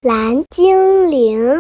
蓝精灵。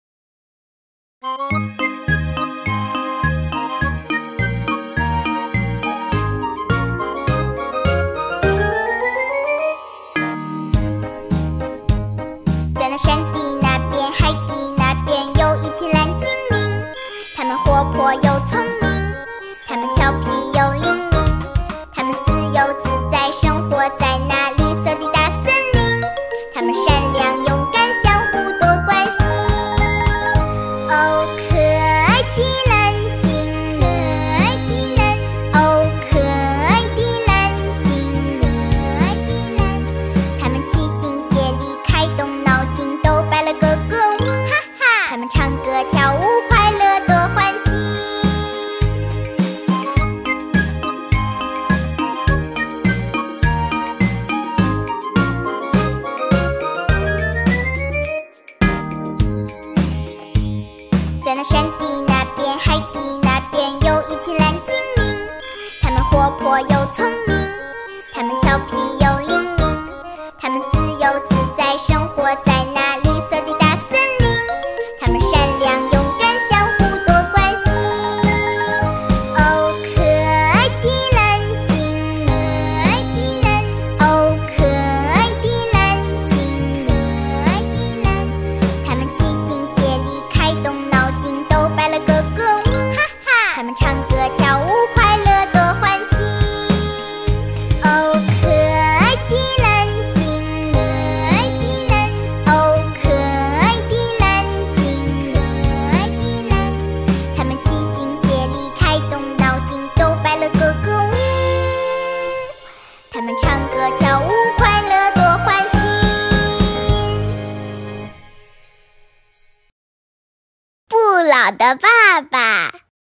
在那山地那边，海底那边，有一群蓝精灵。它们活泼又聪明，它们调皮又灵敏，它们自由自在生活在那绿色的大森林。它们善良勇敢，相互多关心。哦，可爱的蓝精灵，哦，可爱的蓝精灵，它们齐心协力，开动脑筋，都摆了个歌舞，哈哈！它们唱歌跳舞，快乐多欢喜。在那山地那边，海底那边，有一群蓝精灵。它们活泼又聪明，它们调皮又灵敏，它们自由自在生活在那绿色的大森林。它们善良勇敢，相互多关心。哦，可爱的蓝精灵，哦，可爱的蓝精灵，它们齐心协力，开动脑筋，都摆了个歌舞，哈哈！它们唱歌跳舞，快乐多欢喜。哦，可爱的蓝精灵，哦，可爱的蓝精灵，它们齐心协力，开动脑筋，都摆了个歌舞。它们唱歌跳舞，快乐多欢喜。不老的爸爸。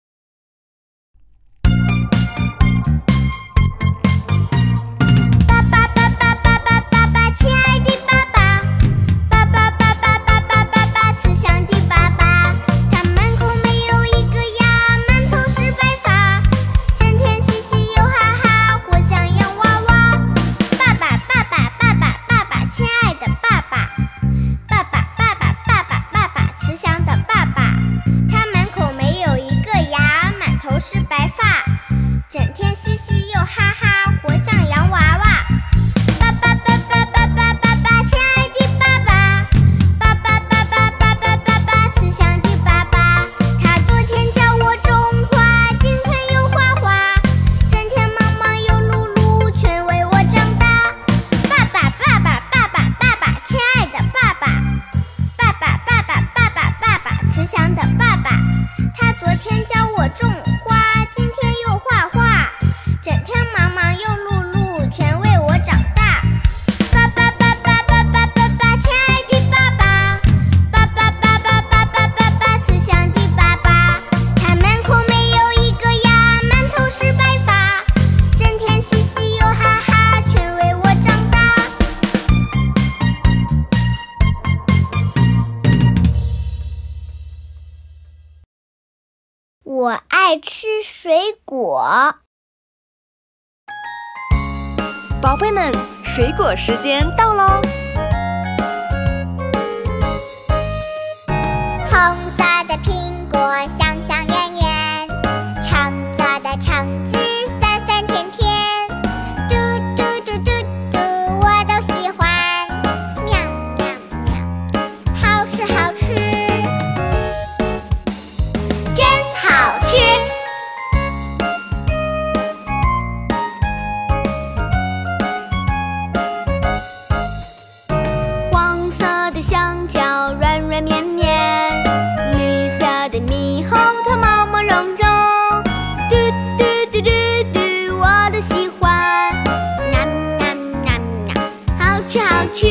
爸爸爸爸爸爸爸爸，亲爱的爸爸，爸爸爸爸爸爸爸爸，慈祥的爸爸。他满口没有一个牙，满头是白发，整天嘻嘻又哈哈，活像洋娃娃。爸爸爸爸爸爸爸爸，亲爱的爸爸，爸爸爸爸爸爸爸爸，慈祥的爸爸。他满口没有一个牙，满头是白发，整天嘻嘻又哈哈，活像洋娃娃。爸爸爸爸爸爸爸爸，亲爱的爸爸，爸爸爸爸爸爸爸爸，慈祥的爸爸。他昨天教我种花，今天又画画，整天忙忙又碌碌，全为我长大。爸爸爸爸爸爸爸爸，亲爱的爸爸，爸爸爸爸爸爸爸爸，慈祥的爸爸。他昨天教我种花，今天又画画，整天忙忙又碌碌，全为我长大。爸爸爸爸爸爸爸爸，亲爱的爸爸，爸爸爸爸爸爸爸爸，慈祥的爸爸。他满口没有一个牙，满头是白发，整天嘻嘻又哈哈，全为我长大。我爱吃水果。 宝贝们，水果时间到喽！ 红色的苹果香香圆圆，橙色的橙子酸酸甜甜，嘟嘟嘟嘟嘟，我都喜欢。喵喵喵，好吃好吃，真好吃。黄色的香蕉软软绵绵，绿色的猕猴它毛毛茸茸，嘟嘟嘟嘟嘟，我都喜欢。喵喵喵喵，好吃好吃，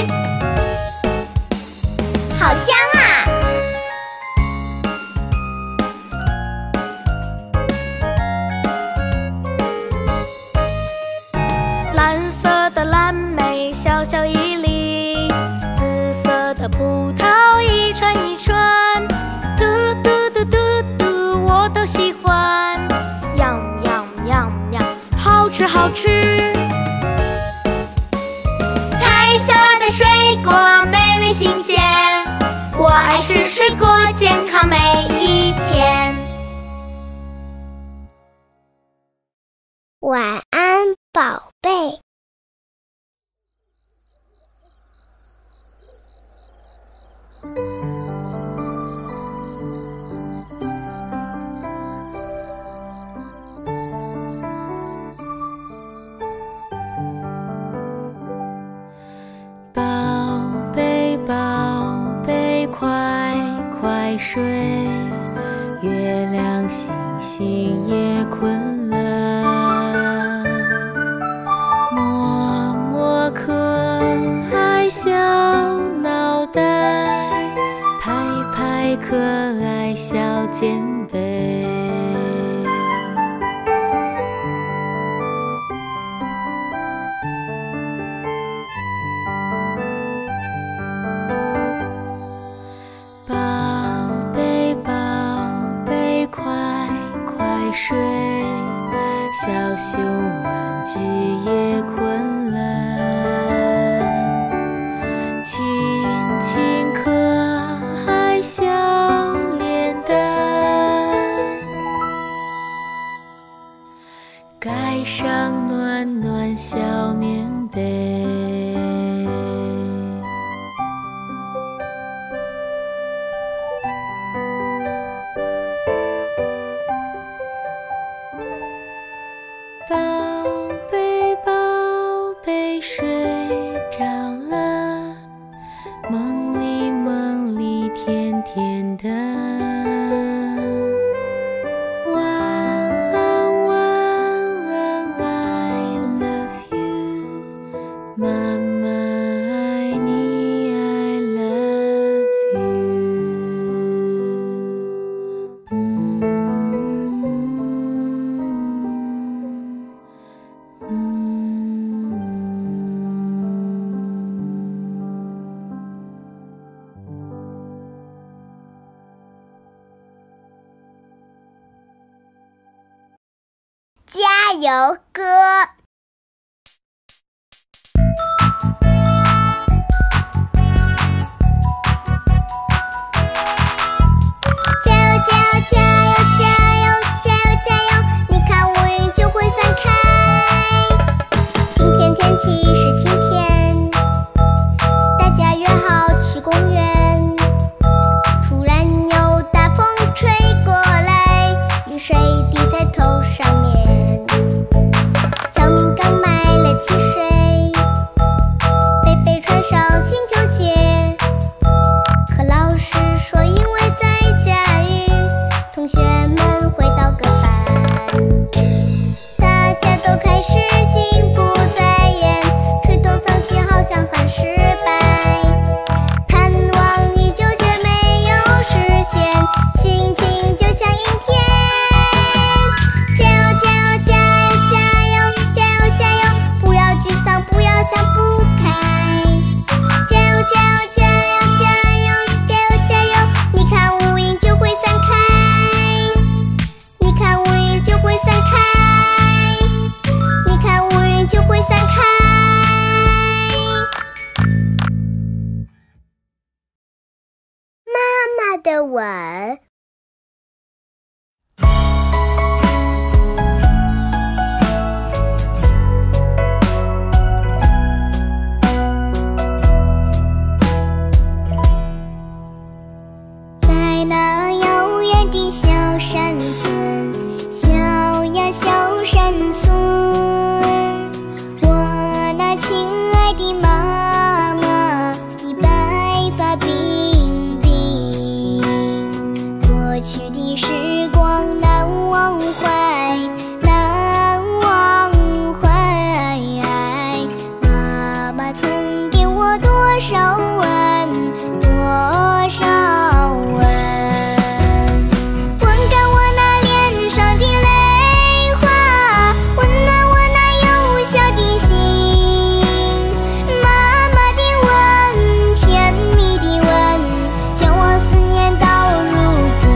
好香啊！ 蓝色的蓝莓小小一粒，紫色的葡萄一串一串，嘟嘟嘟嘟嘟，我都喜欢。样样样样，好吃好吃。 彩色的水果美味新鲜， 水果，健康每一天。 晚安，宝贝。 宝贝，宝贝，快快睡，月亮星星也困了。摸摸可爱小脑袋，拍拍可爱小肩背。宝贝，宝贝，快快睡，小熊玩具也困了。亲亲可爱小脸蛋，盖上暖暖小棉被。宝贝，宝贝，睡着了，梦里梦里甜甜的。晚安，晚安 ，I love you， 妈妈爱你 ，I love you。 加油歌。加油加油加油加油加油加油，你看乌云就会散开。今天天气是晴天，大家约好去公园。突然有大风吹过来，雨水滴在头上面。小明刚买了汽水，贝贝穿上新球鞋。可老师说因为在下雨，同学们回到各班。大家都开始心不在焉，垂头丧气好像很失败。盼望依旧却没有实现，心情就像阴天。加油加油加油加油加油加油，不要沮丧，不要想不开。加油加油加油加油加油加油，你看乌云就会散开。你看乌云就会散开。你看乌云就会散开。 妈妈的吻。 在那遥远的小山村，小呀小山村，我那亲爱的妈妈，你白发鬓鬓。过去的时光难忘怀，难忘怀。妈妈曾给我多少吻，多少吻。温干我那脸上的泪花，温暖我那幼小的心。妈妈的吻，甜蜜的吻，将我思念到如今。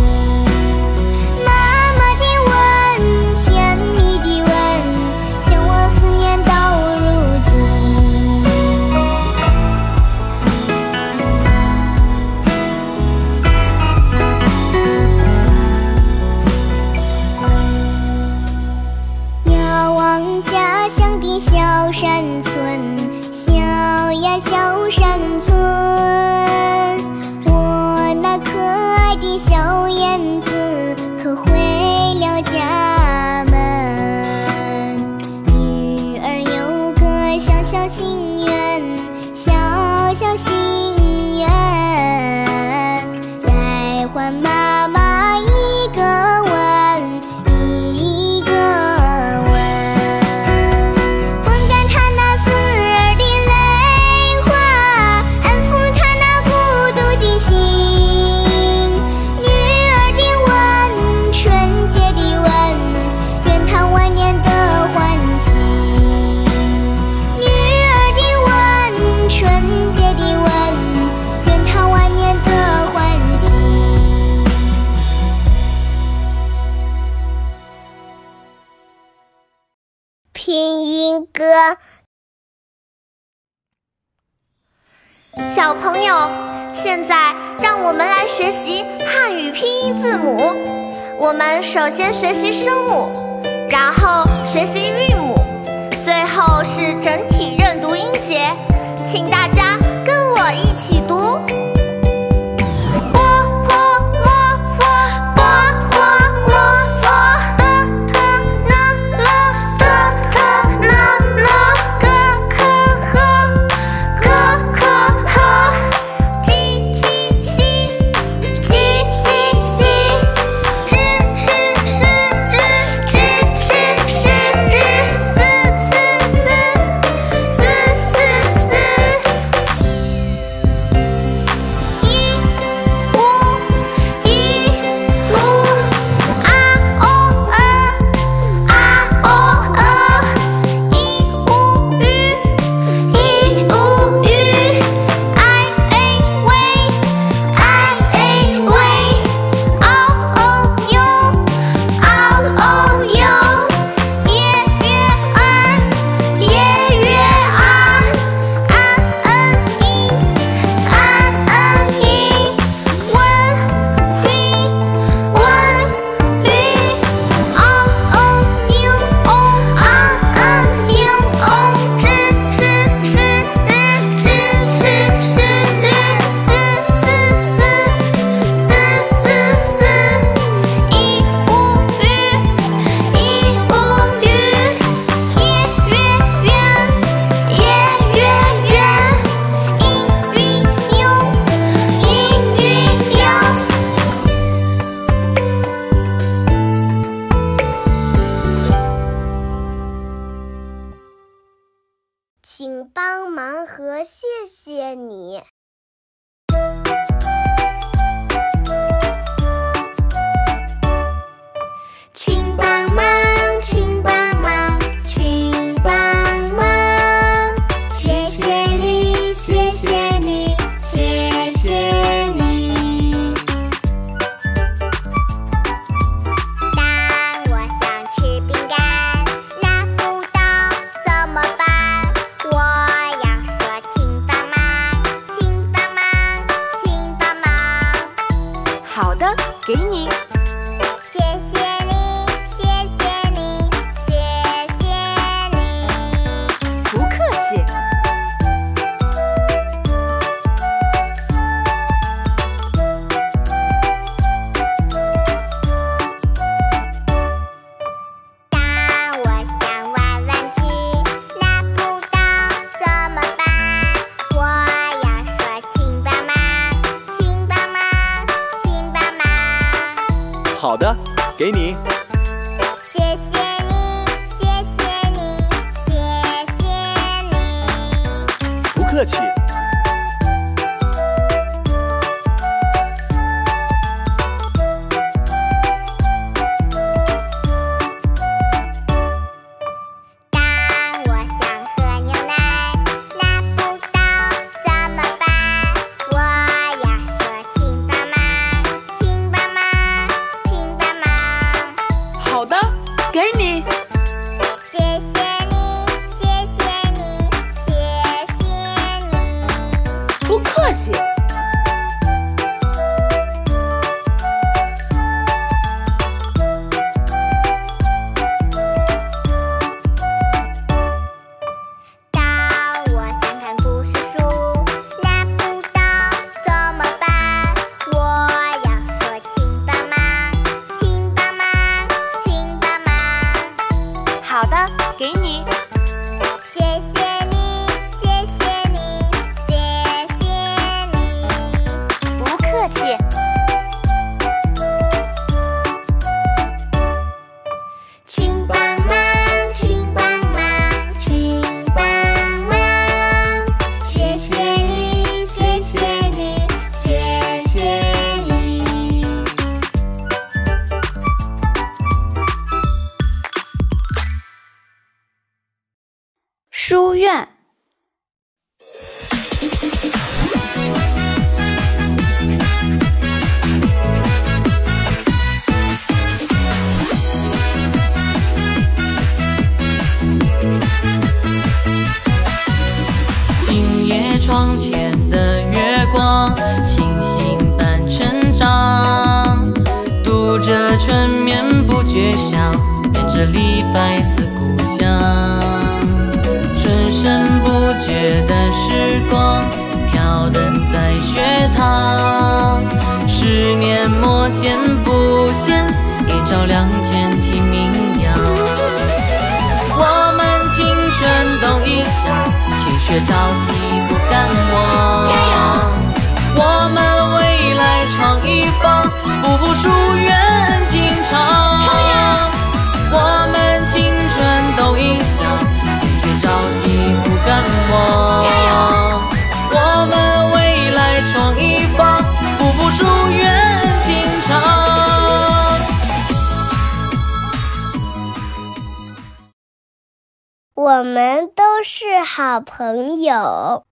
妈妈的吻，甜蜜的吻，将我思念到如今。 小朋友，现在让我们来学习汉语拼音字母。我们首先学习声母，然后学习韵母，最后是整体认读音节。请大家跟我一起读。请帮忙和谢谢你。 请帮忙，请帮忙，请帮忙，谢谢你，谢谢你，谢谢你。 当我想吃饼干，拿不到怎么办？我要说请帮忙，请帮忙，请帮忙。 好的，给你。 谢谢你，谢谢你，谢谢你。 不客气。 当我想玩玩具，拿不到怎么办？我要说请帮忙，请帮忙，请帮忙。 好的，给你。 谢谢你，谢谢你，谢谢你。 不客气。 当我想喝牛奶，拿不到怎么办？我要说请帮忙，请帮忙，请帮忙。 好的，给你。 谢谢你，谢谢你，谢谢你。 不客气。 当我想看故事书，拿不到怎么办？我要说请帮忙，请帮忙，请帮忙。 好的，给你。 谢谢你，谢谢你，谢谢你。 春眠不觉晓，念着李白思故乡。春深不觉的时光，飘荡在学堂。10年磨剑不闲，一朝两千听名扬。我们青春都已晓，气血朝夕不敢忘。 加油！ 我们未来创一方，不负夙愿情长。我们青春都已晓，气血朝夕不敢忘。 加油！ 我们未来创一方，不负夙愿情长。 我们都是好朋友。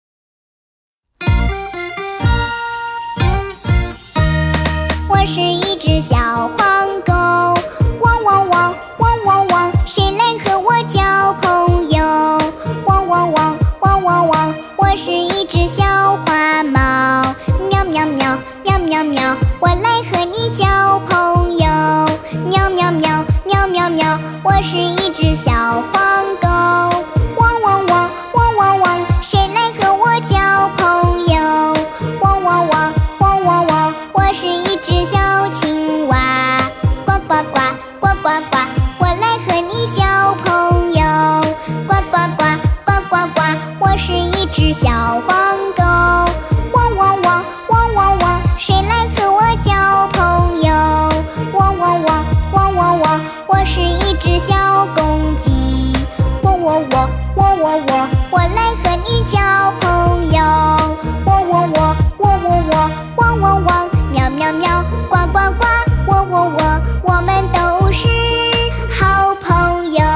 我是一只小黄狗，汪汪汪，汪汪汪，谁来和我交朋友？汪汪汪，汪汪汪，我是一只小花猫，喵喵喵，喵喵喵，我来和你交朋友。喵喵喵，喵喵喵，我是一只小黄狗，汪汪汪，汪汪汪，谁来和我交朋友？汪汪汪，汪汪汪，我是一只小青蛙，呱呱呱，呱呱呱，我来和你交朋友。呱呱呱，呱呱呱，我是一只小黄狗，汪汪汪，汪汪汪，谁来和我交朋友？汪汪汪，汪汪汪，我是一只小公鸡，喔喔喔，喔喔喔，我来和你交朋友。喔喔喔，喔喔喔，汪汪汪，喵喵喵，呱呱呱，喔喔喔，我们都是好朋友。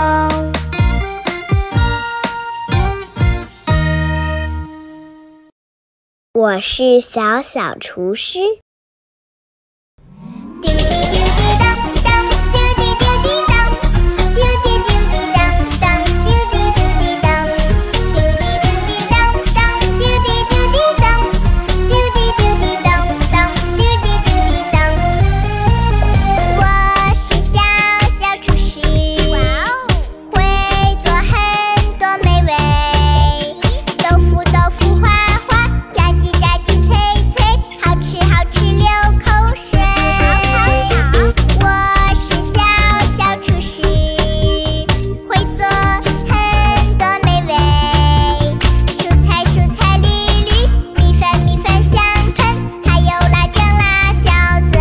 我是小小厨师。丢滴丢滴当当，丢滴丢滴当，丢滴丢滴当当，丢滴丢滴当，丢滴丢滴当当，丢滴丢滴当，丢滴丢滴当当，丢滴丢滴当。我是小小厨师，会做很多美味，豆腐豆腐花花，炸鸡炸鸡脆脆，好吃好吃流口水。我是小小厨师，会做很多美味，蔬菜蔬菜绿绿，米饭米饭香喷，还有辣酱辣小嘴。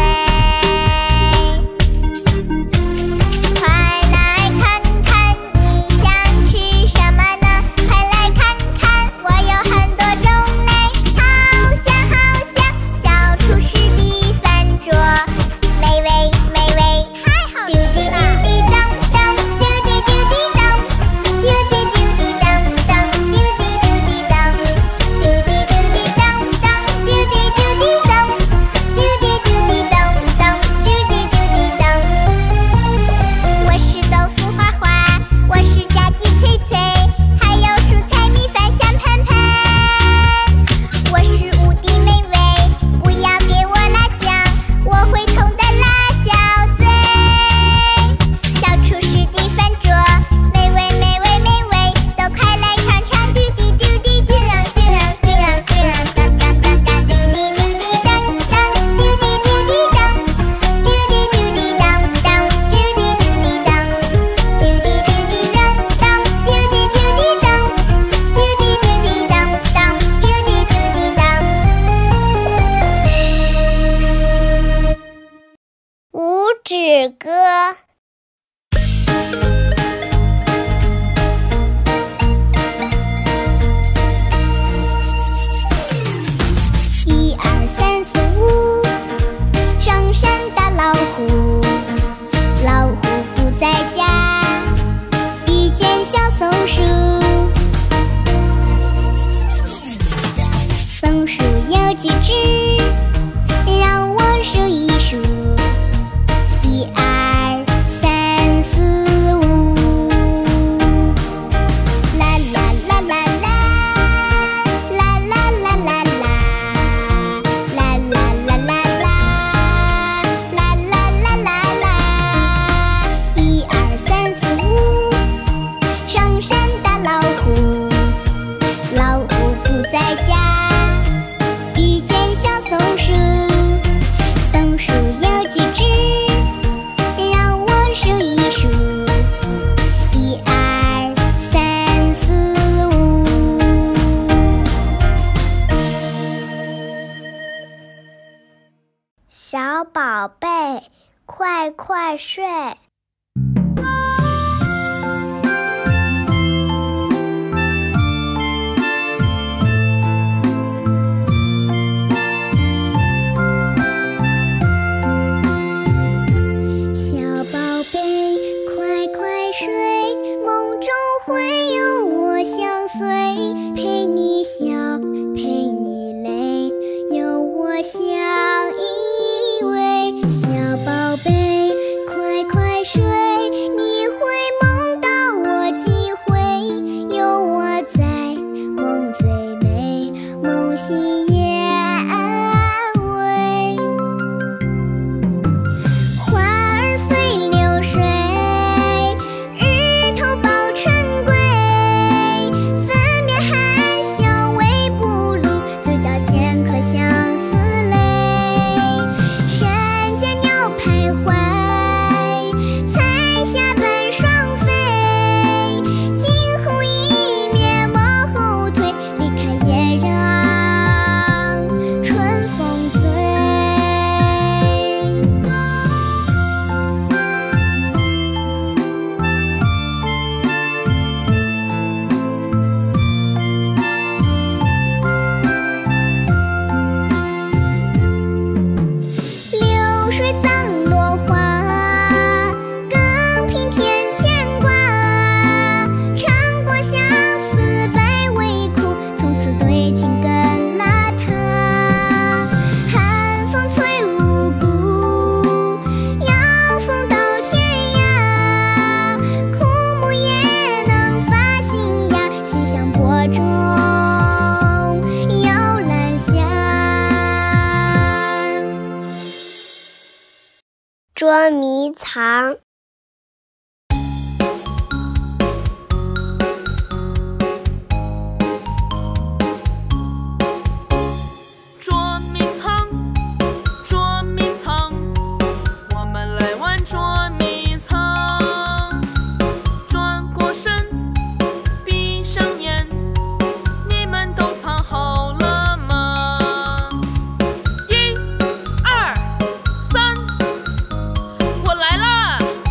快来看看，你想吃什么呢？快来看看，我有很多种类，好香好香，小厨师的饭桌，美味美味，太好吃了！丢滴丢滴当当，丢滴丢滴当，丢滴丢滴当当，丢滴丢滴当，丢滴丢滴当当，丢滴丢滴当，丢滴丢滴当当，丢滴丢滴当。我是豆腐花花，我是炸鸡脆脆，还有蔬菜米饭香喷喷。我是无敌美味，不要给我辣酱，我会痛的辣小嘴。小厨师的饭桌，美味美味美味，都快来尝尝！丢滴丢滴丢啷丢啷丢啷丢啷当当当当，丢滴丢滴当当，丢滴丢滴当，丢滴丢滴当当，丢滴丢滴当，丢滴丢滴当当，丢滴丢滴当，丢滴丢滴当当，丢滴丢滴当。五指歌。1、2、3、4、5，上山打老虎，老虎不在家，遇见小松鼠。松鼠有几只？让我数一数。1、2、3、4、5，啦啦啦啦啦，啦啦啦啦啦，啦啦啦啦啦，啦啦啦啦啦。 宝贝，快快睡。小宝贝，快快睡，梦中会有我相随，陪你笑，陪你泪，有我相依偎。小宝贝，快快睡，你会梦到我几回，有我在，梦最美，梦醒也安慰。花儿随流水，日头抱春归，粉面含笑微不露，嘴角衔颗相思泪。山间鸟徘徊，彩霞伴双飞，惊鸿一瞥莫后退，离开也让春风醉。流水葬落花，更平添牵挂。尝过相思百味苦，从此对情更邋遢。寒风吹五谷，要风到天涯。枯木也能发新芽，心香播种摇篮香。捉迷藏。 捉迷藏，捉迷藏，我们来玩捉迷藏。转过身，闭上眼，你们都藏好了吗？1、2、3，我来了！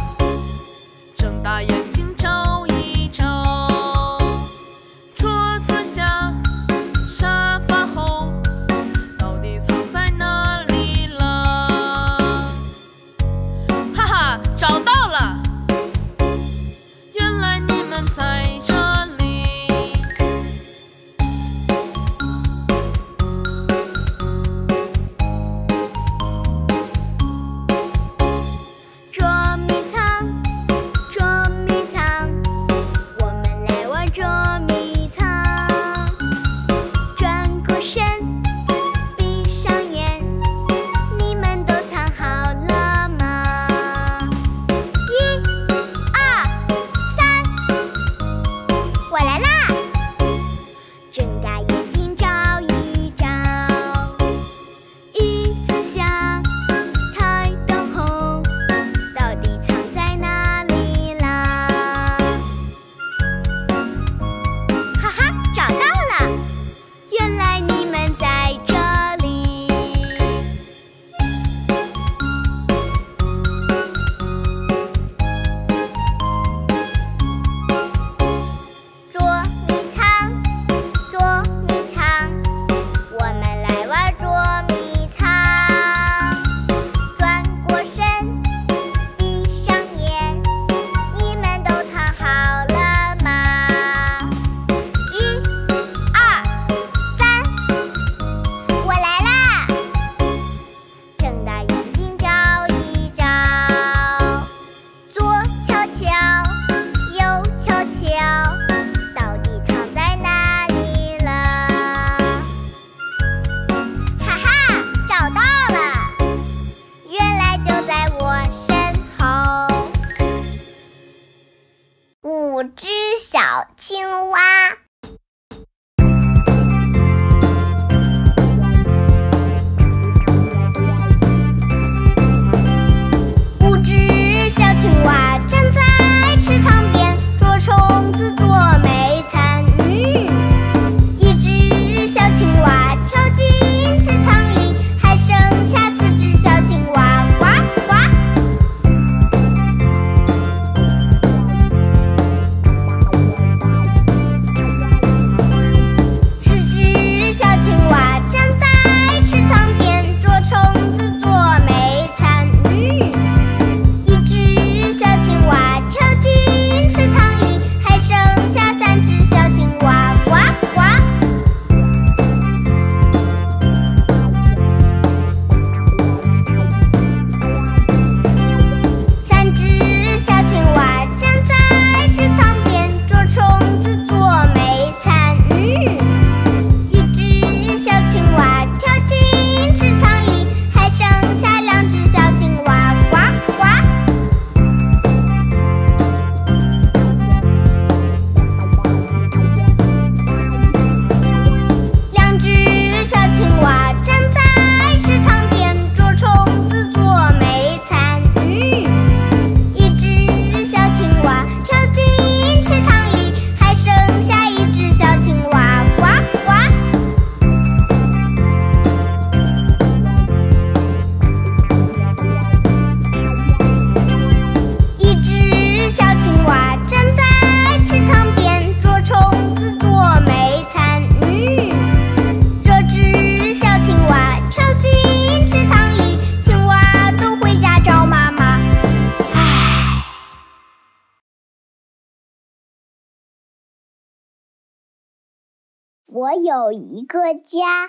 我有一个家。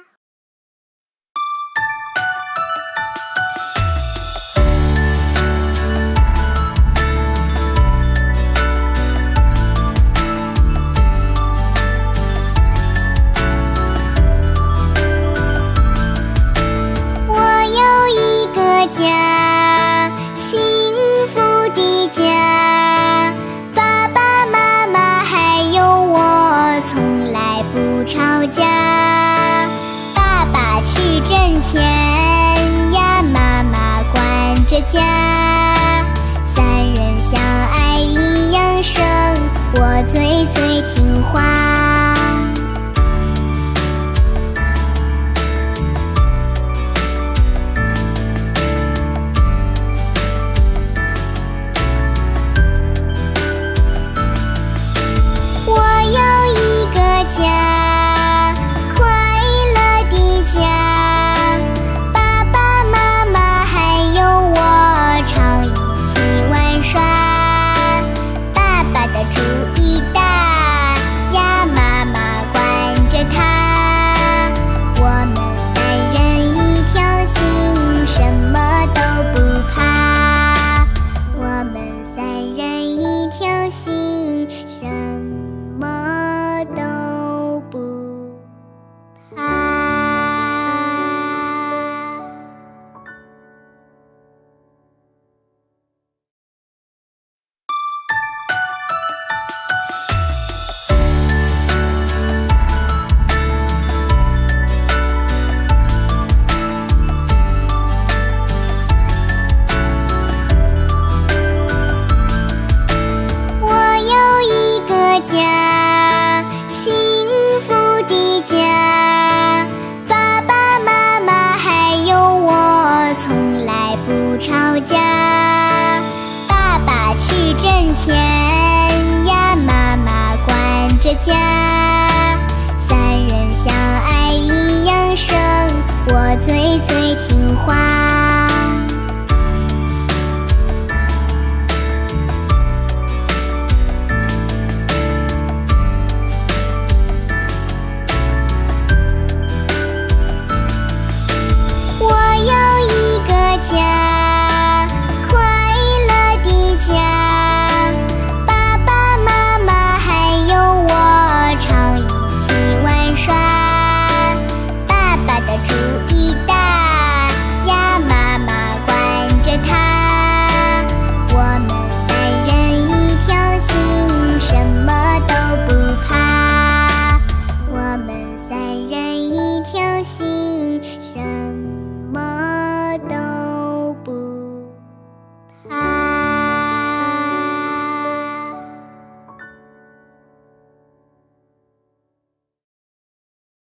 我有一个家，幸福的家，爸爸妈妈还有我从来不吵架。爸爸去挣钱呀，妈妈管着家，三人相爱一样生，我最听话。家，快乐的家，爸爸妈妈还有我常一起玩耍。爸爸的主意大呀，妈妈管着他，我们三人一条心，什么都不怕。我们三人一条心，什么都不怕。我有一个家，幸福的家，爸爸妈妈还有我从来不吵架。爸爸去挣钱呀，妈妈管着家，三人相爱一样生，我最听话。